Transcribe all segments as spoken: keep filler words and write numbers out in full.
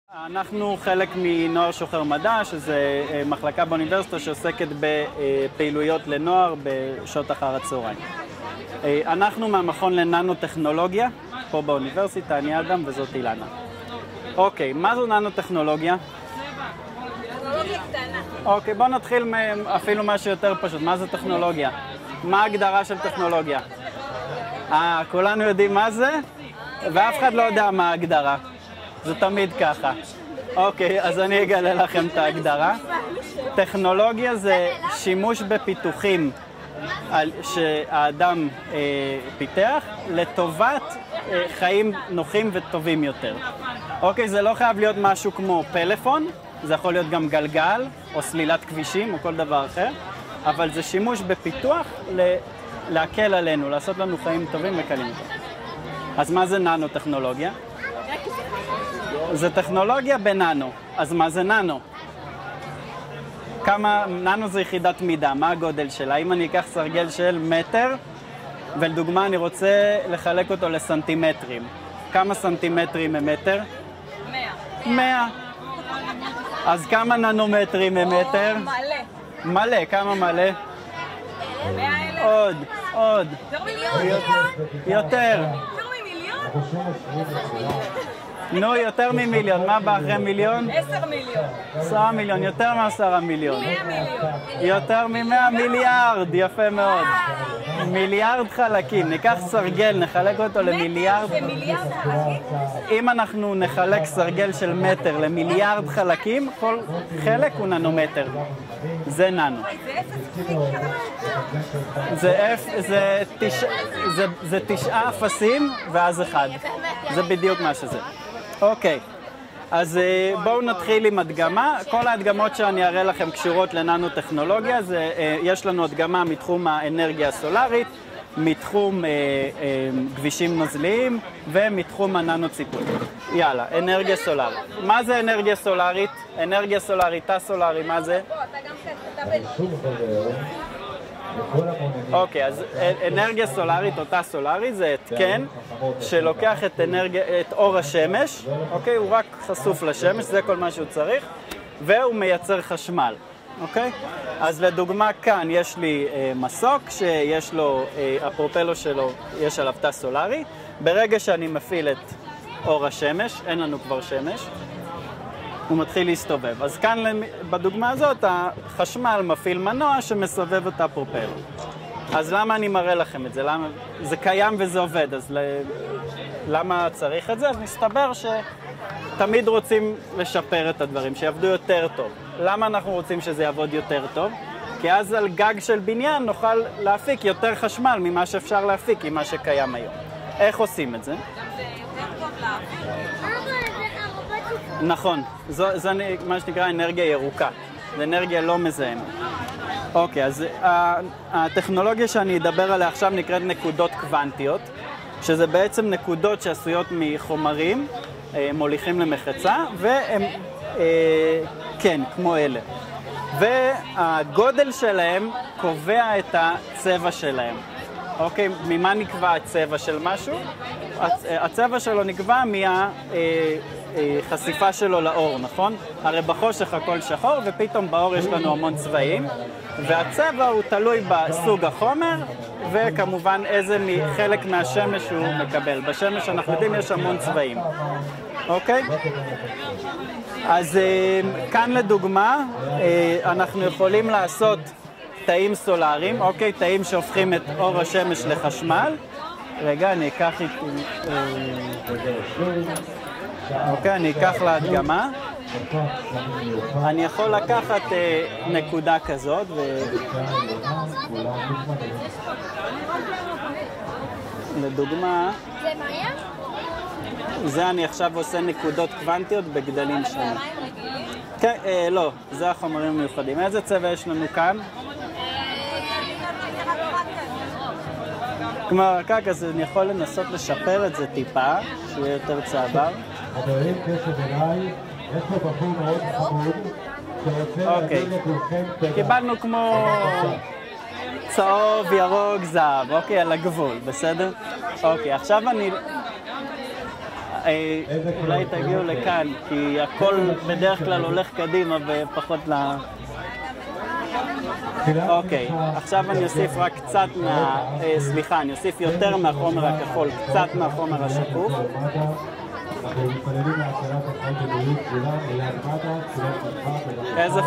אנחנו חלק מנוער שוחר מדע, שזה מחלקה באוניברסיטה שעוסקת בפעילויות לנוער בשעות אחר הצהריים. אנחנו מהמכון לננו-טכנולוגיה, פה באוניברסיטה, אני אדם וזאת אילנה. אוקיי, מה זו ננו-טכנולוגיה? טכנולוגיה קטנה. אוקיי, בואו נתחיל אפילו משהו יותר פשוט. מה זה טכנולוגיה? מה ההגדרה של טכנולוגיה? אה, כולנו יודעים מה זה? ואף אחד לא יודע מה ההגדרה. זה תמיד ככה. אוקיי, אז אני אגלה לכם את ההגדרה. טכנולוגיה זה שימוש בפיתוחים שהאדם אה, פיתח לטובת אה, חיים נוחים וטובים יותר. אוקיי, זה לא חייב להיות משהו כמו פלאפון, זה יכול להיות גם גלגל או סלילת כבישים או כל דבר אחר, אבל זה שימוש בפיתוח ל- להקל עלינו, לעשות לנו חיים טובים וקלים יותר. אז מה זה ננו-טכנולוגיה? זה טכנולוגיה בננו. אז מה זה ננו? כמה, ננו זה יחידת מידה, מה הגודל שלה? אם אני אקח סרגל של מטר, ולדוגמה אני רוצה לחלק אותו לסנטימטרים. כמה סנטימטרים ממטר? מאה. מאה. אז כמה ננומטרים ממטר? מלא. מלא, כמה מלא? מאה אלף. עוד, עוד. יותר מיליון. יותר. יותר ממיליון? נו, יותר ממיליון. מה בא אחרי מיליון? עשר מיליון. עשרה מיליון, יותר מעשרה מיליון. מאה מיליון. יותר ממאה מיליארד, יפה מאוד. מיליארד חלקים, ניקח סרגל, נחלק אותו למיליארד. זה מיליארד חלקים? אם אנחנו נחלק סרגל של מטר למיליארד חלקים, כל חלק הוא ננומטר. זה ננו. זה אפס חלקים. זה אפ, זה תשע, זה, זה תשעה אפסים ואז אחד. זה בדיוק מה שזה. אוקיי. אז בואו נתחיל עם הדגמה. כל ההדגמות שאני אראה לכם קשורות לננו-טכנולוגיה. זה, יש לנו הדגמה מתחום האנרגיה הסולארית, מתחום אה, אה, כבישים נוזליים ומתחום הננו-ציפוי. יאללה, אנרגיה סולארית. מה זה אנרגיה סולארית? אנרגיה סולארית, תא סולארי, מה זה? אתה גם כתב אוקיי, אז אנרגיה סולארית או תא סולארי זה התקן שלוקח את, אנרגיה, את אור השמש, אוקיי? הוא רק חשוף לשמש, זה כל מה שהוא צריך, והוא מייצר חשמל, אוקיי? אז לדוגמה כאן יש לי אה, מסוק שיש לו, אה, הפרופלו שלו, יש עליו תא סולארי. ברגע שאני מפעיל את אור השמש, אין לנו כבר שמש, הוא מתחיל להסתובב. אז כאן בדוגמה הזאת החשמל מפעיל מנוע שמסובב את הפרופלו. אז למה אני מראה לכם את זה? למה? זה קיים וזה עובד, אז למה צריך את זה? אז מסתבר שתמיד רוצים לשפר את הדברים, שיעבדו יותר טוב. למה אנחנו רוצים שזה יעבוד יותר טוב? כי אז על גג של בניין נוכל להפיק יותר חשמל ממה שאפשר להפיק עם מה שקיים היום. איך עושים את זה? זה יותר טוב להעביר. נכון, זו, זו מה שנקרא אנרגיה ירוקה, זו אנרגיה לא מזהמת. אוקיי, אז הטכנולוגיה שאני אדבר עליה עכשיו נקראת נקודות קוונטיות, שזה בעצם נקודות שעשויות מחומרים מוליכים למחצה, והם, כן, כמו אלה. והגודל שלהם קובע את הצבע שלהם. אוקיי, ממה נקבע הצבע של משהו? הצבע שלו נקבע מה... חשיפה שלו לאור, נכון? הרי בחושך הכל שחור ופתאום באור יש לנו המון צבעים, והצבע הוא תלוי בסוג החומר וכמובן איזה חלק מהשמש הוא מקבל. בשמש אנחנו יודעים יש המון צבעים, אוקיי? אז כאן לדוגמה אנחנו יכולים לעשות תאים סולאריים, אוקיי? תאים שהופכים את אור השמש לחשמל. רגע, אני אקח איתי... אוקיי, אני אקח להדגמה. אני יכול לקחת אה, נקודה כזאת ו... לדוגמה, זה אני עכשיו עושה נקודות קוונטיות בגדלים שונים. כן, אה, לא, זה החומרים המיוחדים. איזה צבע יש לנו כאן? כלומר, רק אז אני יכול לנסות לשפר את זה טיפה, שיהיה יותר צעבר. חברים, קשב אליי, יש פה בחור מאוד חמוד שרוצה להגיד לכולכם... קיבלנו כמו צהוב, ירוק, זהב, אוקיי, על הגבול, בסדר? אוקיי, עכשיו אני... אולי תגיעו לכאן, כי הכל בדרך כלל הולך קדימה ופחות ל... אוקיי, עכשיו אני אוסיף רק קצת מה... סליחה, אני אוסיף יותר מהחומר הכחול, קצת מהחומר השקוף. איזה...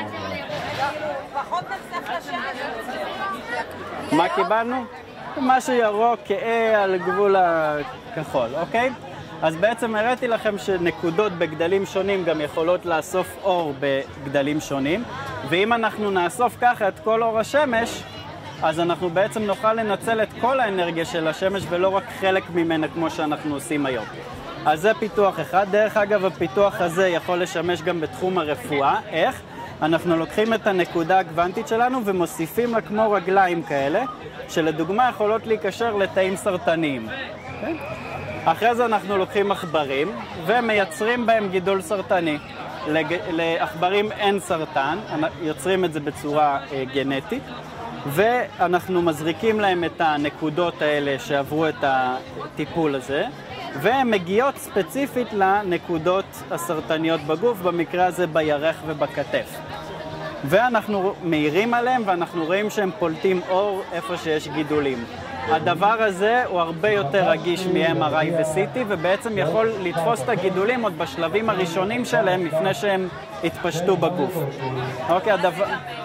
מה קיבלנו? משהו ירוק כהה על גבול הכחול, אוקיי? אז בעצם הראיתי לכם שנקודות בגדלים שונים גם יכולות לאסוף אור בגדלים שונים, ואם אנחנו נאסוף ככה את כל אור השמש, אז אנחנו בעצם נוכל לנצל את כל האנרגיה של השמש ולא רק חלק ממנה כמו שאנחנו עושים היום. אז זה פיתוח אחד. דרך אגב, הפיתוח הזה יכול לשמש גם בתחום הרפואה. איך? אנחנו לוקחים את הנקודה הקוונטית שלנו ומוסיפים לה כמו רגליים כאלה, שלדוגמה יכולות להיקשר לתאים סרטניים. Okay? אחרי זה אנחנו לוקחים עכברים ומייצרים בהם גידול סרטני. לעכברים אין סרטן, יוצרים את זה בצורה אה, גנטית, ואנחנו מזריקים להם את הנקודות האלה שעברו את הטיפול הזה, והן מגיעות ספציפית לנקודות הסרטניות בגוף, במקרה הזה בירך ובכתף. ואנחנו מאירים עליהם ואנחנו רואים שהם פולטים אור איפה שיש גידולים. הדבר הזה הוא הרבה יותר רגיש מ-אם אר איי ו-סי טי, ובעצם יכול לתפוס את הגידולים עוד בשלבים הראשונים שלהם לפני שהם התפשטו בגוף. אוקיי, הדבר...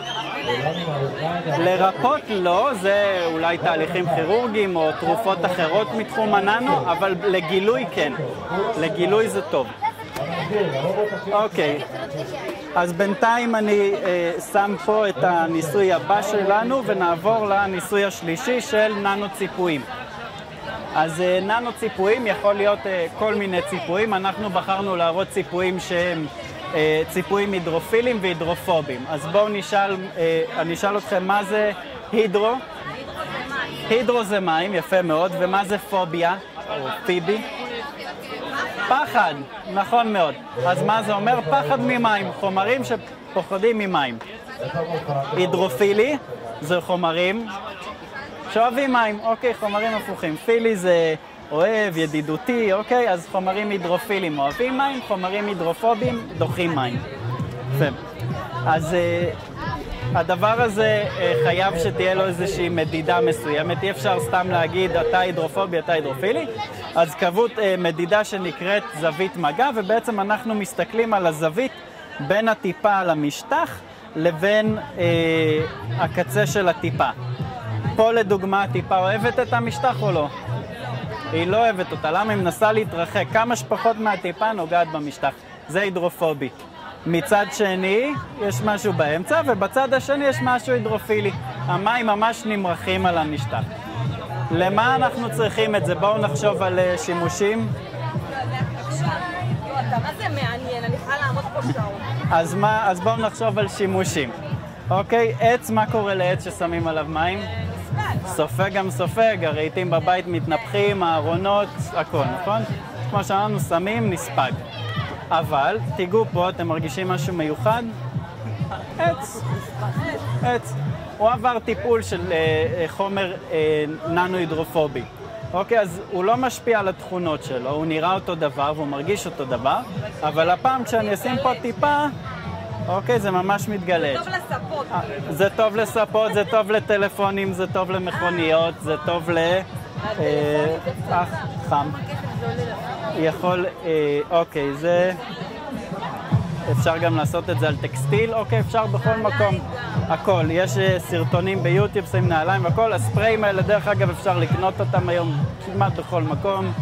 לרפות לא, זה אולי תהליכים כירורגיים או תרופות אחרות מתחום הננו, אבל לגילוי כן, לגילוי זה טוב. אוקיי, אז בינתיים אני אה, שם פה את הניסוי הבא שלנו ונעבור לניסוי השלישי של ננו ציפויים. אז אה, ננו ציפויים יכול להיות אה, כל מיני ציפויים, אנחנו בחרנו להראות ציפויים שהם אה, ציפויים הידרופילים והידרופובים. אז בואו נשאל, אה, אני אשאל אתכם מה זה הידרו? הידרו זה מים, יפה מאוד, ומה זה פוביה או פיבי? פחד, נכון מאוד. אז מה זה אומר? פחד ממים, חומרים שפוחדים ממים. הידרופילי זה חומרים שאוהבים מים, אוקיי, חומרים הפוכים. פילי זה אוהב, ידידותי, אוקיי, אז חומרים הידרופילים אוהבים מים, חומרים הידרופובים דוחים מים. יפה. אז הדבר הזה חייב שתהיה לו איזושהי מדידה מסוימת, אי אפשר סתם להגיד אתה הידרופובי, אתה הידרופילי. אז קבעו מדידה שנקראת זווית מגע, ובעצם אנחנו מסתכלים על הזווית בין הטיפה על המשטח לבין אה, הקצה של הטיפה. פה לדוגמה הטיפה אוהבת את המשטח או לא? היא לא אוהבת אותה, למה? היא מנסה להתרחק, כמה שפחות מהטיפה נוגעת במשטח, זה הידרופובי. מצד שני יש משהו באמצע, ובצד השני יש משהו הידרופילי, המים ממש נמרחים על המשטח. למה אנחנו צריכים את זה? בואו נחשוב על שימושים. מה זה מעניין? אני יכולה לעמוד פה שעון. אז מה, אז בואו נחשוב על שימושים. אוקיי, עץ, מה קורה לעץ ששמים עליו מים? סופג גם סופג, הרהיטים בבית מתנפחים, הארונות, הכל, נכון? כמו שאמרנו, שמים, נספג. אבל, תיגעו פה, אתם מרגישים משהו מיוחד? עץ. עץ. הוא עבר טיפול של אה, חומר אה, ננו-הידרופובי. אוקיי, אז הוא לא משפיע על התכונות שלו, הוא נראה אותו דבר והוא מרגיש אותו דבר, אבל הפעם כשאני אשים פה טיפה, אוקיי, זה ממש מתגלה. זה טוב לספות. זה טוב לספות, זה טוב לטלפונים, זה טוב למכוניות, זה טוב ל... אה, חם. יכול, אה, אוקיי, זה... אפשר גם לעשות את זה על טקסטיל, אוקיי, אפשר בכל מקום, הכל. יש סרטונים ביוטיוב, שמים נעליים והכל, הספריים האלה, דרך אגב, אפשר לקנות אותם היום כמעט בכל מקום.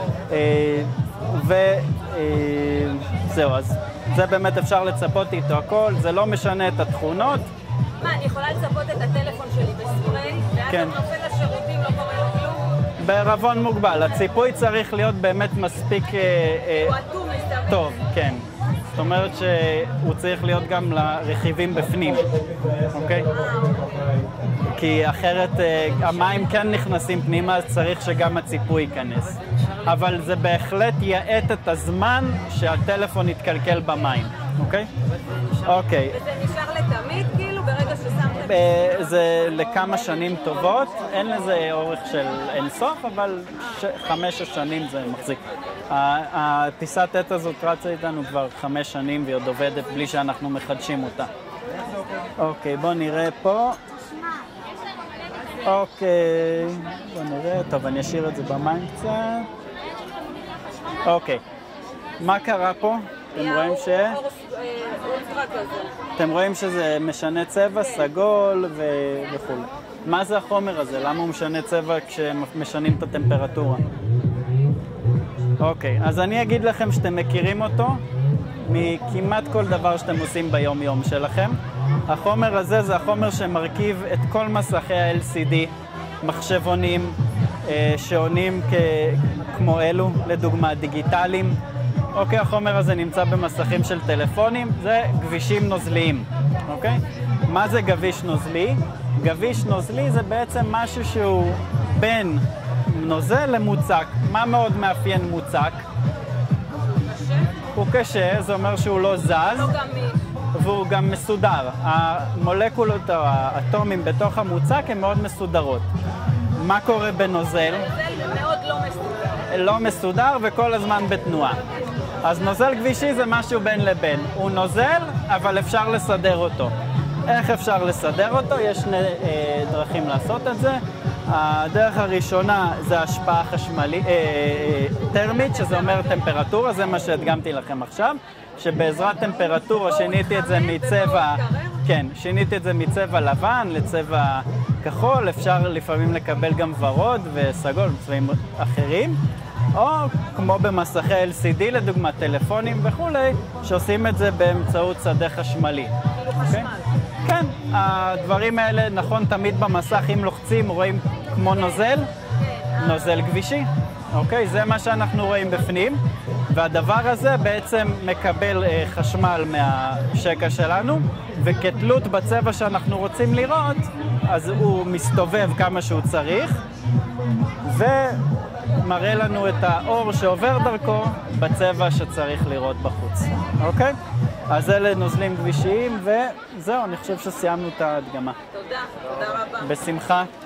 וזהו, אז זה באמת אפשר לצפות איתו הכל, זה לא משנה את התכונות. מה, אני יכולה לצפות את הטלפון שלי בספרי, ואז אני נופל לשירותים, לא קורה לו כלום? בערבון מוגבל, הציפוי צריך להיות באמת מספיק... הוא אטום לסתם. טוב, כן. זאת אומרת שהוא צריך להיות גם לרכיבים בפנים, אוקיי? כי אחרת המים כן נכנסים פנימה, אז צריך שגם הציפוי ייכנס. אבל זה בהחלט יעט את הזמן שהטלפון יתקלקל במים, אוקיי? אוקיי. וזה נשאר לתמיד, כאילו, ברגע ששמת... זה לכמה שנים טובות, אין לזה אורך של אינסוף, אבל חמש שנים זה מחזיק. הטיסת עט הזאת רצה איתנו כבר חמש שנים והיא עוד עובדת בלי שאנחנו מחדשים אותה. אוקיי, בוא נראה פה. אוקיי, בוא נראה. טוב, אני אשאיר את זה במים קצת. אוקיי, מה קרה פה? אתם רואים ש... אתם רואים שזה משנה צבע, סגול וכו'. מה זה החומר הזה? למה הוא משנה צבע כשמשנים את הטמפרטורה? אוקיי, אז אני אגיד לכם שאתם מכירים אותו מכמעט כל דבר שאתם עושים ביום-יום שלכם. החומר הזה זה החומר שמרכיב את כל מסכי ה-אל סי די, מחשבונים, שעונים כמו אלו, לדוגמה דיגיטליים. אוקיי, החומר הזה נמצא במסכים של טלפונים, זה גבישים נוזליים. אוקיי? מה זה גביש נוזלי? גביש נוזלי זה בעצם משהו שהוא בין נוזל למוצק. מה מאוד מאפיין מוצק? קשה? הוא קשה, זה אומר שהוא לא זז. לא גמיש. והוא גם מסודר. המולקולות או האטומים בתוך המוצק הן מאוד מסודרות. מה קורה בנוזל? נוזל מאוד לא מסודר. לא מסודר וכל הזמן בתנועה. אז נוזל גבישי זה משהו בין לבין. הוא נוזל, אבל אפשר לסדר אותו. איך אפשר לסדר אותו? יש שני אה, דרכים לעשות את זה. הדרך הראשונה זה השפעה חשמלית, אה, אה, טרמית, שזה אומר טמפרטורה, זה מה שהדגמתי לכם עכשיו, שבעזרת טמפרטורה שיניתי את זה מצבע, כן, שיניתי את זה מצבע לבן לצבע כחול, אפשר לפעמים לקבל גם ורוד וסגול, צבעים אחרים, או כמו במסכי אל סי די לדוגמה, טלפונים וכולי, שעושים את זה באמצעות שדה חשמלי. חשמל. כן, הדברים האלה נכון תמיד במסך, אם לוחצים רואים כמו נוזל, נוזל גבישי. אוקיי, זה מה שאנחנו רואים בפנים, והדבר הזה בעצם מקבל אה, חשמל מהשקע שלנו, וכתלות בצבע שאנחנו רוצים לראות, אז הוא מסתובב כמה שהוא צריך, ומראה לנו את האור שעובר דרכו בצבע שצריך לראות בחוץ. אוקיי? אז אלה נוזלים גבישיים, וזהו, אני חושב שסיימנו את ההדגמה. תודה, תודה רבה. בשמחה.